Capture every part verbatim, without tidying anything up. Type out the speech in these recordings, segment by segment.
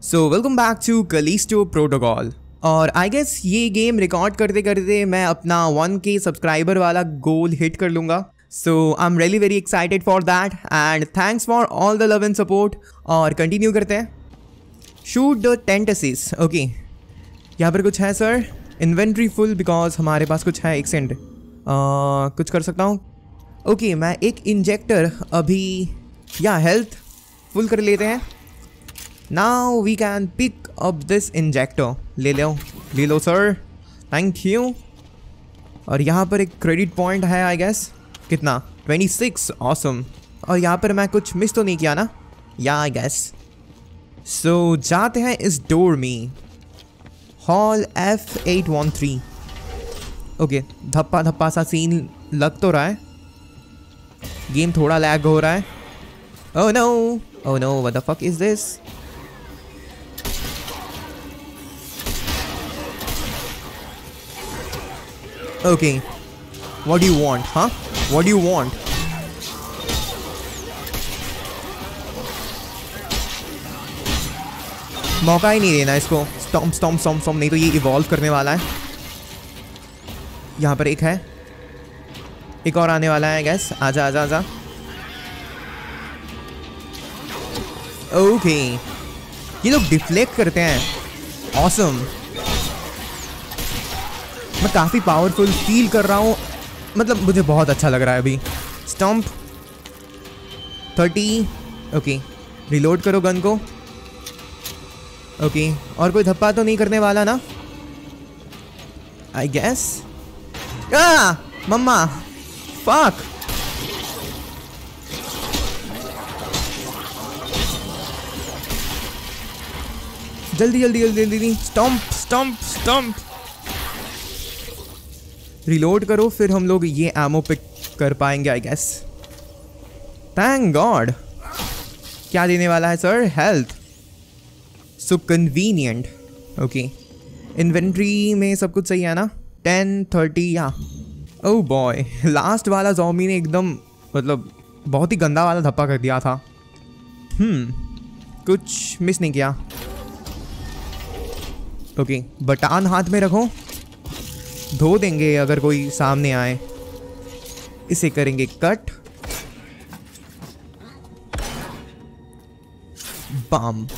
So welcome back to Callisto Protocol. और I guess ये game record करते करते मैं अपना वन के सब्सक्राइबर वाला गोल हिट कर लूँगा। So I am really very excited for that and thanks for all the love and support. और कंटिन्यू करते हैं। Shoot the tent assist. Okay, यहाँ पर कुछ है सर? इन्वेंट्री फुल बिकॉज हमारे पास कुछ है। एक सेकंड, कुछ कर सकता हूँ? ओके okay, मैं एक इंजेक्टर अभी या हेल्थ फुल कर लेते हैं। Now we can pick up this injector. ले लो ले लो सर, थैंक यू। और यहाँ पर एक क्रेडिट पॉइंट है आई गेस। कितना? Twenty six. ऑसम। और यहाँ पर मैं कुछ मिस तो नहीं किया ना? या आई गेस सो। जाते हैं इस डोर में। Hall F eight one three. Okay, धप्पा धप्पा सा सीन लग तो रहा है। गेम थोड़ा लैग हो रहा है। Oh no, oh no, what the fuck is this? Okay, what do you want? हाँ, व्हाट डू यू वांट? मौका ही नहीं देना इसको। स्टॉम्प स्टॉम्प स्टॉम्प स्टॉम्प, नहीं तो ये इवॉल्व करने वाला है। यहाँ पर एक है, एक और आने वाला है गैस। आजा आजा आजा। ओके, ये लोग डिफ्लेक्ट करते हैं। ऑसम। मैं काफ़ी पावरफुल फील कर रहा हूँ, मतलब मुझे बहुत अच्छा लग रहा है अभी। Stump thirty. ओके, रिलोड करो गन को। ओके, और कोई धप्पा तो नहीं करने वाला ना? I guess. आ मम्मा, फक। जल्दी जल्दी जल्दी जल्दी। Stump stump stump. रिलोड करो, फिर हम लोग ये एमो पिक कर पाएंगे आई गेस। Thank God. क्या देने वाला है sir? Health. So convenient. Okay, inventory में सब कुछ सही है ना? Ten thirty. या ओह बॉय, लास्ट वाला ज़ॉम्बी ने एकदम मतलब बहुत ही गंदा वाला धप्पा कर दिया था। हम्म कुछ मिस नहीं किया। ओके, बटान हाथ में रखो, धो देंगे अगर कोई सामने आए। इसे करेंगे कट। बम।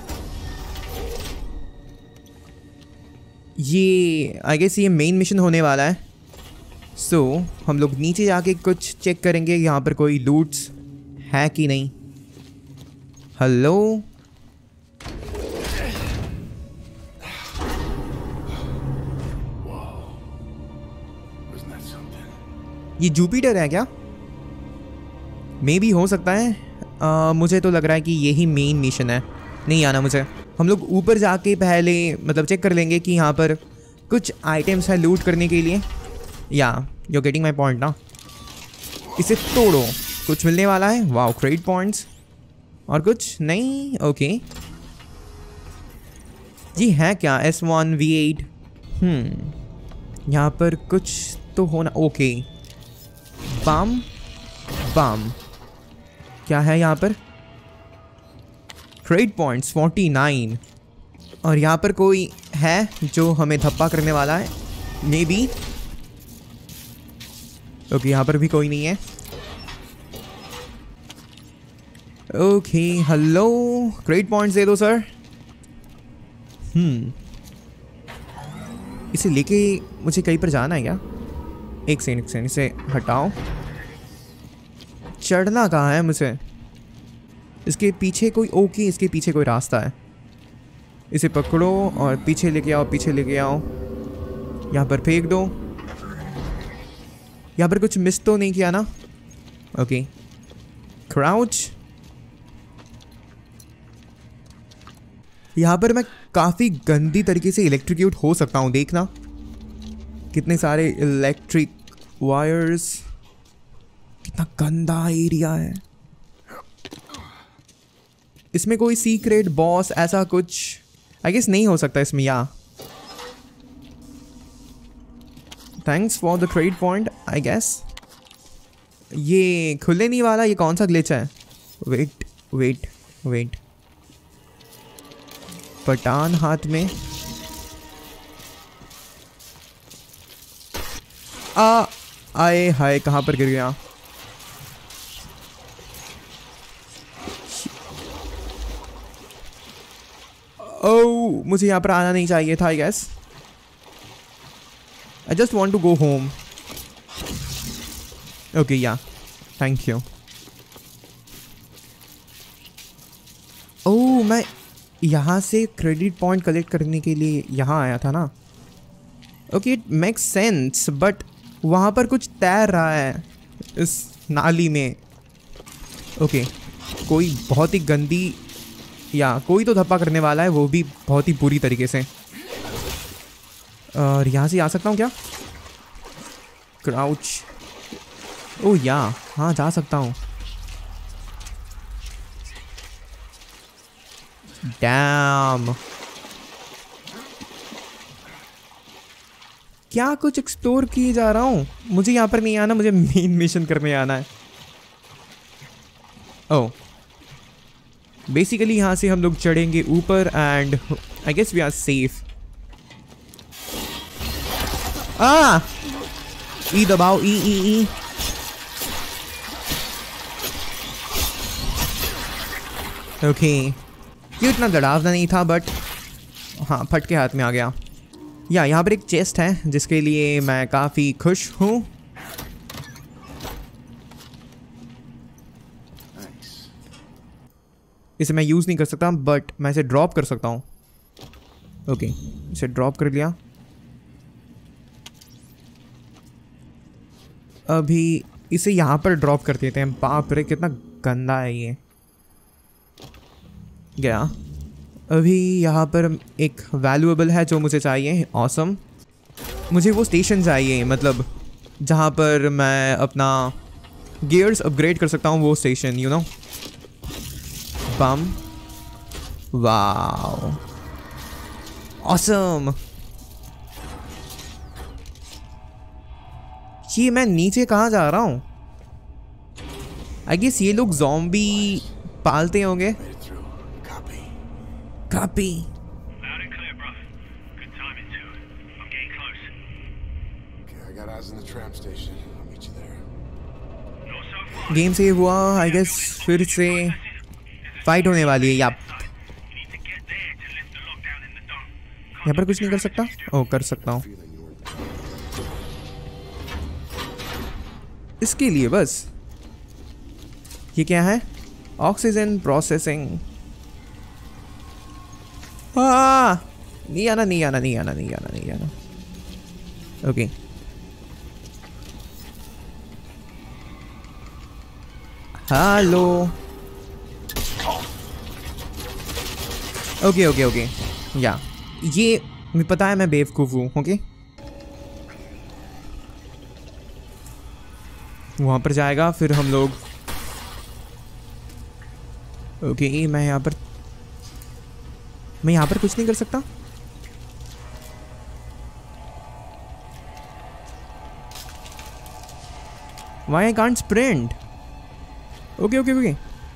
ये आई गेस ये मेन मिशन होने वाला है। सो so, हम लोग नीचे जाके कुछ चेक करेंगे यहाँ पर कोई लूट्स है कि नहीं। हेलो, ये जुपिटर है क्या? मे भी हो सकता है। आ, मुझे तो लग रहा है कि यही मेन मिशन है। नहीं आना मुझे। हम लोग ऊपर जाके पहले मतलब चेक कर लेंगे कि यहाँ पर कुछ आइटम्स है लूट करने के लिए। या यू गेटिंग माई पॉइंट ना? इसे तोड़ो, कुछ मिलने वाला है। Wow, credit points. और कुछ नहीं? ओके, जी है क्या? S one V eight. हम्म यहाँ पर कुछ तो होना। Okay, bomb bomb. क्या है यहाँ पर? Credit points forty nine. और यहाँ पर कोई है जो हमें धप्पा करने वाला है मे बी। ओके, यहाँ पर भी कोई नहीं है। ओके, हेलो, क्रेडिट पॉइंट्स दे दो सर। हम्म इसे लेके मुझे कहीं पर जाना है क्या? एक सेकंड एक सेकंड, इसे हटाओ। चढ़ना कहाँ है मुझे? इसके पीछे कोई, ओके इसके पीछे कोई रास्ता है। इसे पकड़ो और पीछे लेके आओ, पीछे लेके आओ। यहाँ पर फेंक दो। यहाँ पर कुछ मिस तो नहीं किया ना? Okay, crouch. यहाँ पर मैं काफ़ी गंदी तरीके से इलेक्ट्रिक्यूट हो सकता हूँ, देखना। कितने सारे इलेक्ट्रिक वायर्स, कितना गंदा एरिया है। इसमें कोई सीक्रेट बॉस ऐसा कुछ आई गेस नहीं हो सकता इसमें। या thanks for the credit point I guess. ये खुलने नहीं वाला। ये कौन सा ग्लिच है? Wait wait wait. पटान हाथ में। आ आए हाय, कहाँ पर गिर गया? ओह, मुझे यहाँ पर आना नहीं चाहिए था। I guess I just want to go home. Okay yeah, thank you. Oh, मैं यहाँ से क्रेडिट पॉइंट कलेक्ट करने के लिए यहाँ आया था ना। Okay, it makes sense, but वहाँ पर कुछ तैर रहा है इस नाली में। ओके, कोई बहुत ही गंदी, या कोई तो धप्पा करने वाला है, वो भी बहुत ही बुरी तरीके से। और यहाँ से आ सकता हूँ क्या? क्राउच। ओह या, हाँ जा सकता हूँ। डैम, क्या कुछ एक्सप्लोर किए जा रहा हूँ। मुझे यहाँ पर नहीं आना, मुझे मेन मिशन करने आना है। ओह, बेसिकली यहाँ से हम लोग चढ़ेंगे ऊपर and I guess we are safe. आ ई दबाओ, ई ई ई। ओके, ये इतना डरावना नहीं था, बट हाँ फट के हाथ में आ गया। या यहाँ पर एक चेस्ट है जिसके लिए मैं काफ़ी खुश हूँ। इसे मैं यूज़ नहीं कर सकता, बट मैं इसे ड्रॉप कर सकता हूँ। ओके, इसे ड्रॉप कर लिया। अभी इसे यहाँ पर ड्रॉप कर देते हैं। बाप रे, कितना गंदा है ये। गया। अभी यहाँ पर एक वैल्यूएबल है जो मुझे चाहिए। ऑसम, मुझे वो स्टेशन चाहिए, मतलब जहाँ पर मैं अपना गियर्स अपग्रेड कर सकता हूँ, वो station, you know. Bomb, wow, awesome. ये मैं नीचे कहाँ जा रहा हूँ? आई गेस ये लोग ज़ॉम्बी पालते होंगे। Copy. Loud and clear, bro. Good timing too. I'm getting close. Okay, I got eyes on the tram station. I'll meet you there. Not so far. Game save हुआ। आई गेस फिर से fight होने वाली है। या You need to get there to lift the lockdown in the dome. यहाँ पर कुछ नहीं कर सकता? ओ, कर सकता हूँ इसके लिए बस। ये क्या है? Oxygen processing. हाँ, नहीं आना, नहीं आना, नहीं आना, नहीं आना, नहीं आना। Okay, hello. Okay okay okay, या ये मुझे पता है मैं बेवकूफ़ हूँ। ओके, वहाँ पर जाएगा फिर हम लोग। ओके, मैं यहाँ पर मैं यहाँ पर कुछ नहीं कर सकता। Why I can't sprint? Okay okay okay,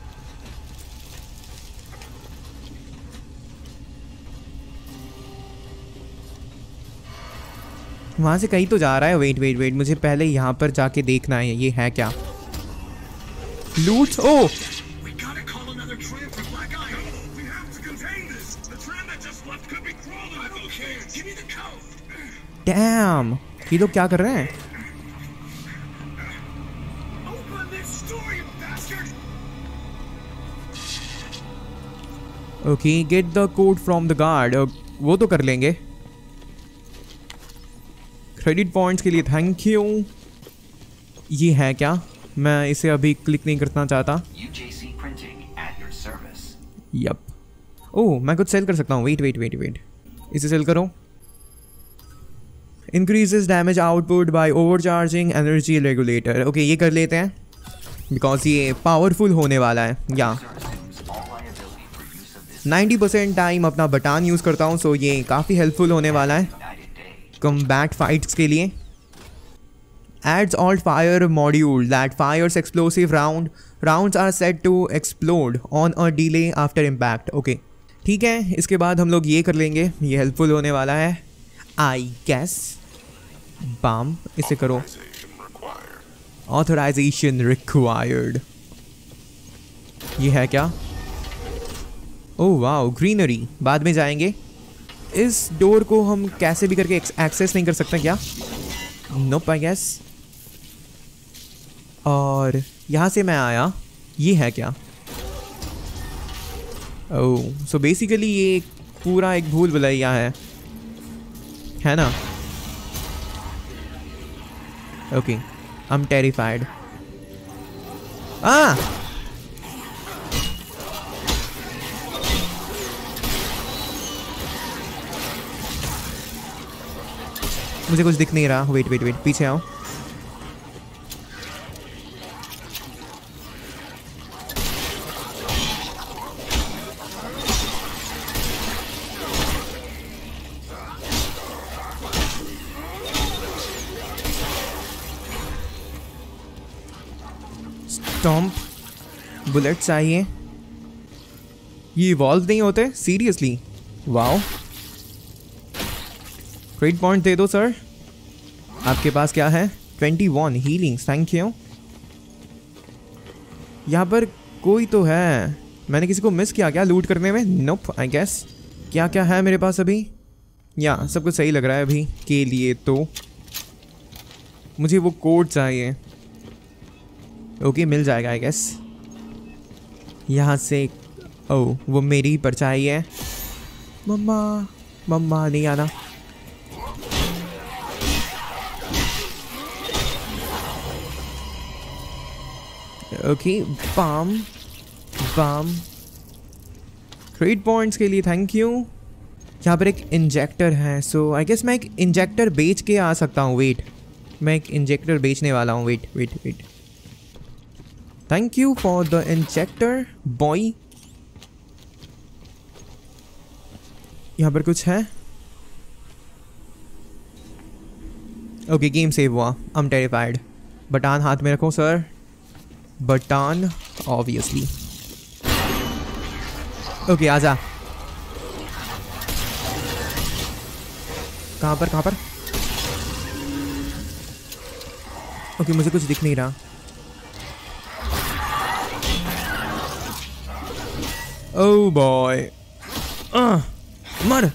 वहाँ से कहीं तो जा रहा है। वेट वेट वेट, मुझे पहले यहाँ पर जाके देखना है ये है क्या। लूट। ओ डैम, ये लोग क्या कर रहे हैं? Okay, get the code from the guard. वो तो कर लेंगे। क्रेडिट पॉइंट्स के लिए थैंक यू। ये है क्या? मैं इसे अभी क्लिक नहीं करना चाहता। यप। ओह, मैं कुछ सेल कर सकता हूँ। वेट वेट वेट वेट, इसे सेल करो। Increases damage output by overcharging energy regulator. Okay, ये कर लेते हैं बिकॉज ये पावरफुल होने वाला है। या नाइन्टी परसेंट टाइम अपना बटान यूज़ करता हूँ, सो ये काफ़ी हेल्पफुल होने वाला है कम्बैट फाइट्स के लिए। Adds alt fire module that fires explosive round rounds are set to explode on a delay after impact. Okay, ठीक है, इसके बाद हम लोग ये कर लेंगे, ये हेल्पफुल होने वाला है आई गैस। बाम, इसे करो। Authorization required. ये है क्या? ओह वाओ, ग्रीनरी, बाद में जाएंगे। इस डोर को हम कैसे भी करके एक्सेस नहीं कर सकते क्या? Nope I guess. और यहाँ से मैं आया, ये है क्या? ओह, सो बेसिकली ये पूरा एक भूल भुलैया है है ना? Okay, I am terrified. आ मुझे कुछ दिख नहीं रहा। वेट वेट वेट, पीछे आओ। स्टॉम्प, बुलेट चाहिए। ये इवॉल्व नहीं होते सीरियसली? वाओ, क्रेडिट पॉइंट दे दो सर। आपके पास क्या है? Twenty one healing, thank you. यहाँ पर कोई तो है, मैंने किसी को मिस किया क्या लूट करने में? Nope I guess. क्या क्या है मेरे पास अभी? या सब कुछ सही लग रहा है अभी के लिए। तो मुझे वो कोड चाहिए। ओके, मिल जाएगा आई गेस। यहाँ से ओह, वो मेरी परछाई है। मम्मा मम्मा नहीं आना। Okay, bam bam. Credit points के लिए थैंक यू। यहाँ पर एक इंजेक्टर है, सो आई गेस मैं एक इंजेक्टर बेच के आ सकता हूँ। वेट, मैं एक इंजेक्टर बेचने वाला हूँ। Wait wait wait, thank you for the injector boy. यहाँ पर कुछ है? ओके, गेम सेव हुआ। आई एम टेरिफाइड। बटन हाथ में रखो सर, बटन ऑब्वियसली। ओके, आजा। कहाँ पर कहाँ पर? ओके, मुझे कुछ दिख नहीं रहा। ओह बॉय, मर।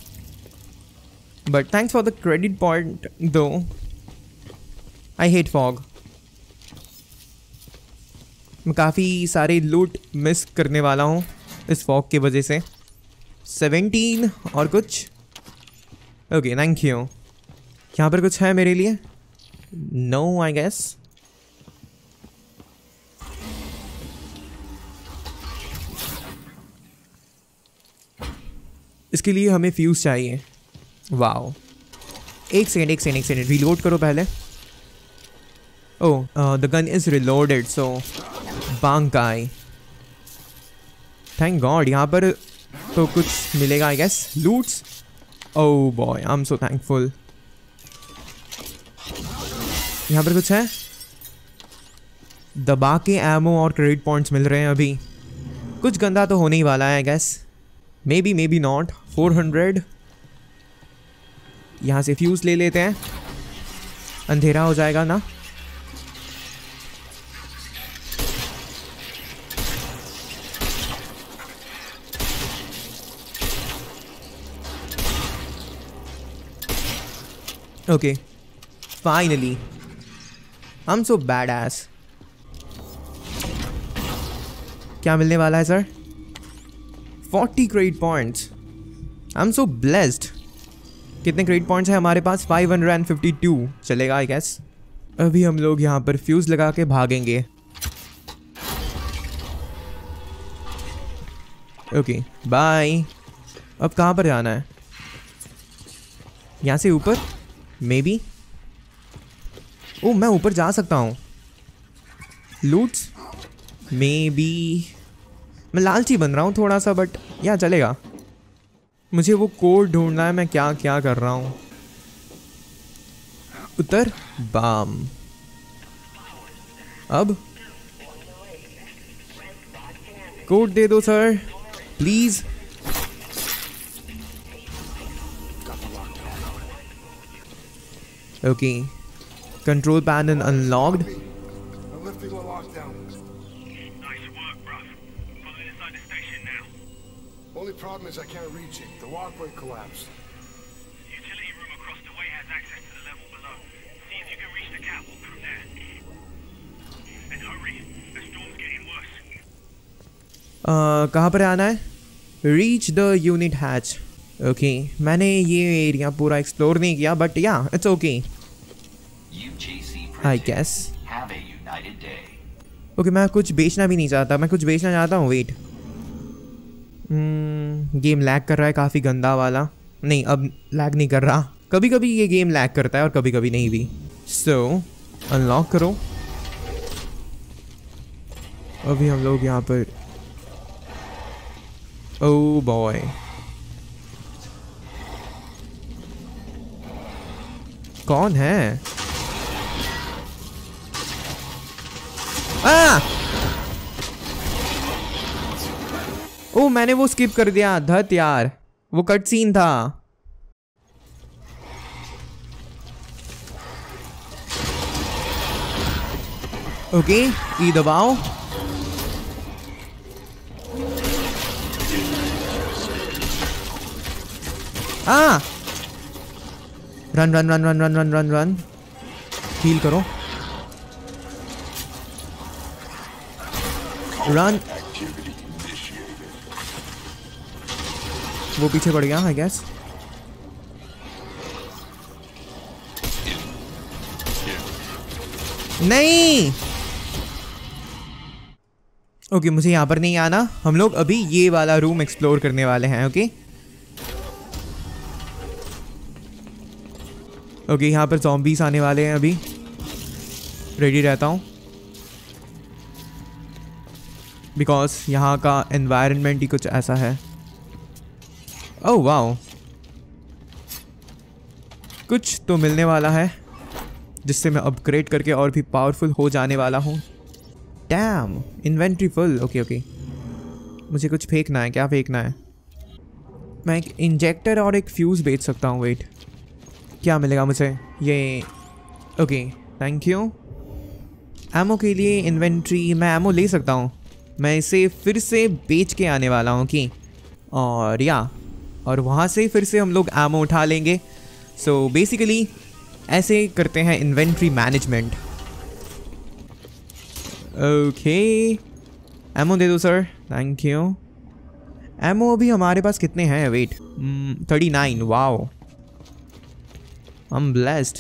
But thanks for the credit point दो। I hate fog. मैं काफ़ी सारे लूट मिस करने वाला हूँ इस फॉग की वजह से। सेवेंटीन और कुछ। Okay, thank you. यहाँ पर कुछ है मेरे लिए? No I guess. इसके लिए हमें फ्यूज चाहिए। वाओ, एक सेकेंड एक सेकेंड एक सेकेंड, रिलोड करो पहले। Oh, the gun is reloaded, so bankai. Thank God, यहाँ पर तो कुछ मिलेगा I guess. Loots. Oh boy, I am so thankful. यहाँ पर कुछ है? दबा के एमो और क्रेडिट पॉइंट्स मिल रहे हैं अभी। कुछ गंदा तो होने ही वाला है I guess. Maybe maybe not. Four hundred. यहाँ से फ्यूज ले लेते हैं, अंधेरा हो जाएगा ना। Okay, finally. I am so badass. क्या मिलने वाला है sir? Forty credit points. I am so blessed. कितने क्रेडिट पॉइंट्स हैं हमारे पास? Five hundred fifty two. चलेगा आई गेस। अभी हम लोग यहाँ पर फ्यूज लगा के भागेंगे। Okay, bye. अब कहाँ पर जाना है? यहाँ से ऊपर मे बी। ओ, मैं ऊपर जा सकता हूँ। Loots maybe. मैं लालची बन रहा हूँ थोड़ा सा, बट या चलेगा। मुझे वो कोड ढूंढना है। मैं क्या क्या कर रहा हूँ। उतर, बाम। अब कोड दे दो sir please. Okay, control panel unlocked. I'm lifting the lockdown. Nice work, bruv. Pulling inside the station now. Only problem is I can't reach it. The walkway collapsed. The utility room across the way has access to the level below. See if you can reach the catwalk from there. And hurry, the storm's getting worse. uh, कहाँ पर आना है? Reach the unit hatch. Okay, मैंने ये area पूरा explore नहीं किया, but yeah it's okay I guess. Okay, मैं कुछ बेचना भी नहीं चाहता. मैं कुछ बेचना चाहता हूँ. वेट, गेम लैग कर रहा है काफ़ी गंदा वाला. नहीं, अब लैग नहीं कर रहा. कभी कभी ये गेम लैग करता है और कभी कभी नहीं भी. सो अनलॉक करो. अभी हम लोग यहाँ पर. ओह बॉय, कौन है? आ! ओ, मैंने वो स्किप कर दिया. धत यार, वो कट सीन था. ओके, ई दबाओ. आ! Run run run run run run run run heal करो. रन. वो पीछे पड़ गया आई गेस. नहीं. ओके, मुझे यहाँ पर नहीं आना. हम लोग अभी ये वाला रूम एक्सप्लोर करने वाले हैं. ओके ओके, यहाँ पर ज़ॉम्बीज़ आने वाले हैं. अभी रेडी रहता हूँ बिकॉज यहाँ का एनवायरनमेंट ही कुछ ऐसा है. ओह वाओ, कुछ तो मिलने वाला है जिससे मैं अपग्रेड करके और भी पावरफुल हो जाने वाला हूँ. Damn, inventory full. Okay okay, मुझे कुछ फेंकना है. क्या फेंकना है? मैं एक इंजेक्टर और एक फ्यूज़ बेच सकता हूँ. वेट, क्या मिलेगा मुझे? ये ओके, थैंक यू. एमो के लिए इन्वेंट्री, मैं एमो ले सकता हूँ. मैं इसे फिर से बेच के आने वाला हूँ कि और या और वहाँ से फिर से हम लोग एमो उठा लेंगे. सो बेसिकली ऐसे करते हैं इन्वेंट्री मैनेजमेंट. ओके, एमो दे दो सर. Thank you. एमो अभी हमारे पास कितने हैं? Wait, thirty nine. Wow, I'm blessed.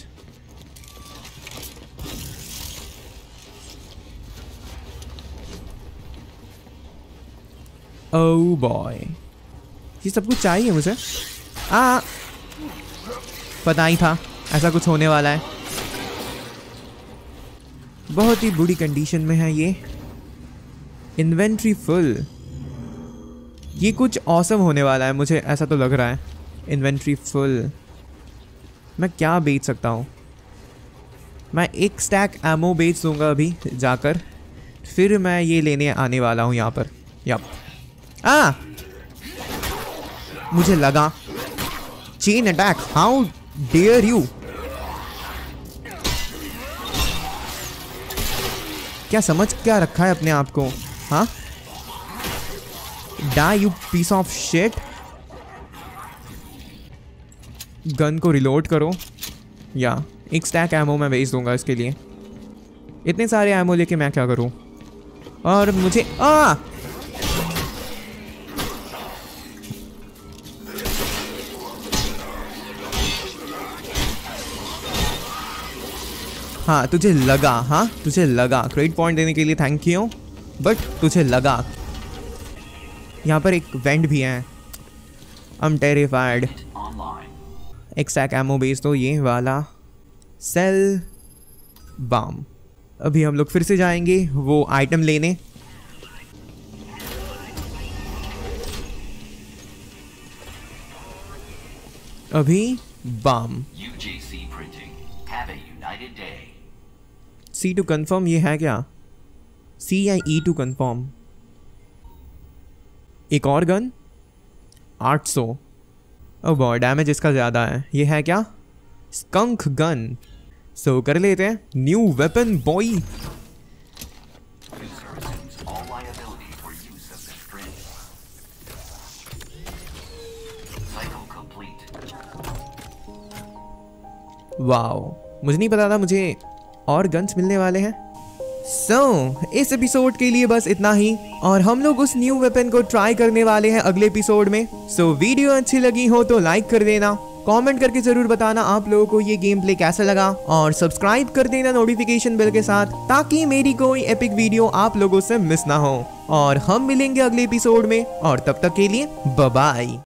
Oh boy, ये सब कुछ चाहिए मुझे. आ, पता ही था ऐसा कुछ होने वाला है. बहुत ही बुरी कंडीशन में है ये. Inventory full. ये कुछ ऑसम होने वाला है, मुझे ऐसा तो लग रहा है. Inventory full. मैं क्या बेच सकता हूँ? मैं एक स्टैक एमो बेच दूंगा अभी जाकर. फिर मैं ये लेने आने वाला हूँ यहाँ पर. यप. आ! मुझे लगा. Chain attack, how dare you. क्या समझ क्या रखा है अपने आप को? हाँ, die you piece of shit. Gun को रिलोड करो. या एक स्टैक एमो मैं भेज दूंगा इसके लिए. इतने सारे एमो लेके मैं क्या करूं? और मुझे आ हाँ, तुझे लगा. हाँ, तुझे लगा. क्रेडिट पॉइंट देने के लिए थैंक यू, बट तुझे लगा. यहाँ पर एक वेंट भी है. I am terrified. एक स्टैक एमो बेच दो. ये वाला सेल बाम. अभी हम लोग फिर से जाएंगे वो आइटम लेने. अभी बाम. C to confirm. ये है क्या? सी या ई टू कन्फर्म? एक और गन. आठ सौ. ओ बॉय, डैमेज इसका ज़्यादा है. ये है क्या? Skunk gun. सो so, कर लेते हैं न्यू वेपन बॉय। वाओ, मुझे नहीं पता था मुझे और गन्स मिलने वाले हैं। सो so, इस एपिसोड के लिए बस इतना ही और हम लोग उस न्यू वेपन को ट्राई करने वाले हैं अगले एपिसोड में। सो so, वीडियो अच्छी लगी हो तो लाइक कर देना, कमेंट करके जरूर बताना आप लोगों को ये गेम प्ले कैसा लगा और सब्सक्राइब कर देना नोटिफिकेशन बेल के साथ ताकि मेरी कोई एपिक वीडियो आप लोगों से मिस ना हो। और हम मिलेंगे अगले एपिसोड में और तब तक के लिए बाय बाय।